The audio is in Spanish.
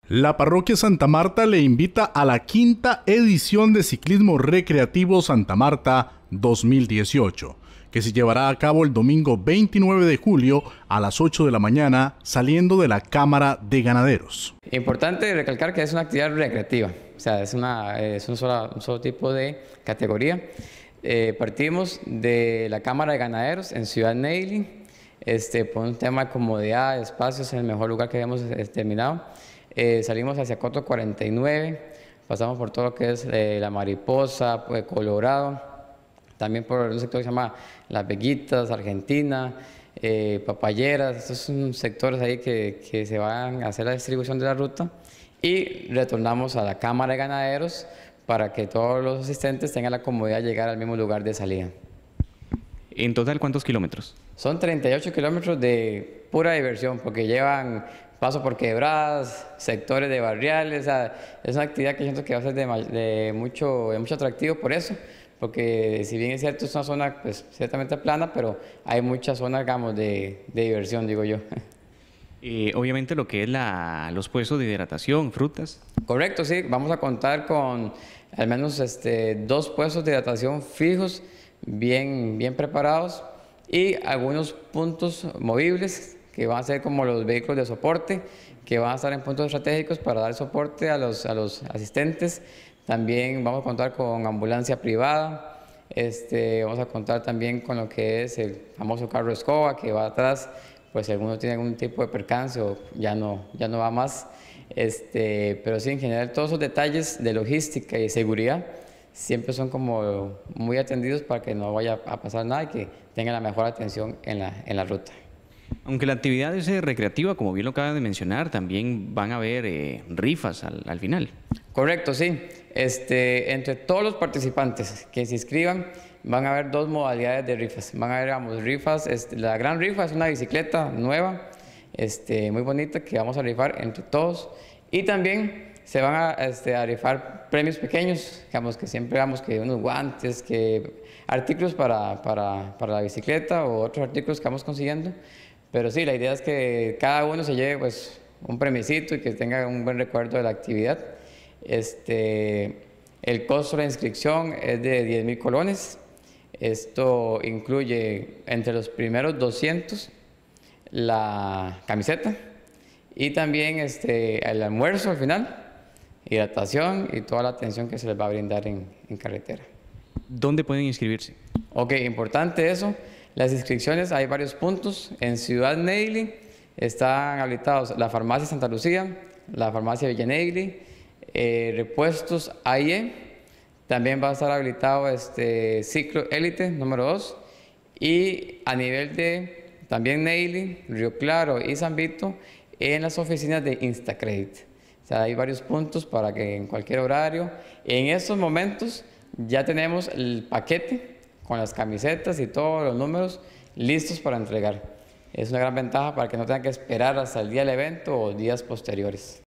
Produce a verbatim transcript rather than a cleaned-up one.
La parroquia Santa Marta le invita a la quinta edición de Ciclismo Recreativo Santa Marta dos mil dieciocho, que se llevará a cabo el domingo veintinueve de julio a las ocho de la mañana, saliendo de la Cámara de Ganaderos. Importante recalcar que es una actividad recreativa, o sea, es, una, es un, solo, un solo tipo de categoría. Eh, partimos de la Cámara de Ganaderos en Ciudad Neyli, este, por un tema de comodidad, de espacios, en el mejor lugar que hemos terminado. Eh, salimos hacia Coto cuarenta y nueve, pasamos por todo lo que es eh, La Mariposa, pues, Colorado, también por un sector que se llama Las Veguitas, Argentina, eh, Papayeras. Estos son sectores ahí que, que se van a hacer la distribución de la ruta, y retornamos a la Cámara de Ganaderos para que todos los asistentes tengan la comodidad de llegar al mismo lugar de salida. ¿En total cuántos kilómetros? Son treinta y ocho kilómetros de pura diversión, porque llevan paso por quebradas, sectores de barriales. O sea, es una actividad que siento que va a ser de, de, mucho, de mucho atractivo por eso, porque si bien es cierto es una zona pues ciertamente plana, pero hay muchas zonas, digamos, de, de diversión, digo yo. Eh, obviamente lo que es la, los puestos de hidratación, frutas. Correcto, sí, vamos a contar con al menos este, dos puestos de hidratación fijos, bien, bien preparados, y algunos puntos movibles que van a ser como los vehículos de soporte, que van a estar en puntos estratégicos para dar soporte a los, a los asistentes. También vamos a contar con ambulancia privada, este, vamos a contar también con lo que es el famoso carro escoba que va atrás, pues si alguno tiene algún tipo de percance o ya no, ya no va más. Este, pero sí, en general todos esos detalles de logística y seguridad siempre son como muy atendidos para que no vaya a pasar nada y que tengan la mejor atención en la, en la ruta. Aunque la actividad es eh, recreativa, como bien lo acaba de mencionar, también van a haber eh, rifas al, al final. Correcto, sí. Este, entre todos los participantes que se inscriban, van a haber dos modalidades de rifas. Van a haber, digamos, rifas. Este, la gran rifa es una bicicleta nueva, este, muy bonita, que vamos a rifar entre todos. Y también se van a, este, a rifar premios pequeños, digamos, que siempre digamos que unos guantes, que artículos para, para, para la bicicleta o otros artículos que vamos consiguiendo. Pero sí, la idea es que cada uno se lleve pues, un premiecito y que tenga un buen recuerdo de la actividad. Este, el costo de la inscripción es de diez mil colones. Esto incluye entre los primeros doscientos la camiseta y también este, el almuerzo al final, hidratación y toda la atención que se les va a brindar en, en carretera. ¿Dónde pueden inscribirse? Ok, importante eso. Las inscripciones, hay varios puntos. En Ciudad Neyli están habilitados la farmacia Santa Lucía, la farmacia Villa Neyli, eh, repuestos A I E, también va a estar habilitado este Ciclo Élite número dos, y a nivel de también Neyli, Río Claro y San Vito, en las oficinas de Instacredit. O sea, hay varios puntos para que en cualquier horario. En estos momentos ya tenemos el paquete con las camisetas y todos los números listos para entregar. Es una gran ventaja para que no tengan que esperar hasta el día del evento o días posteriores.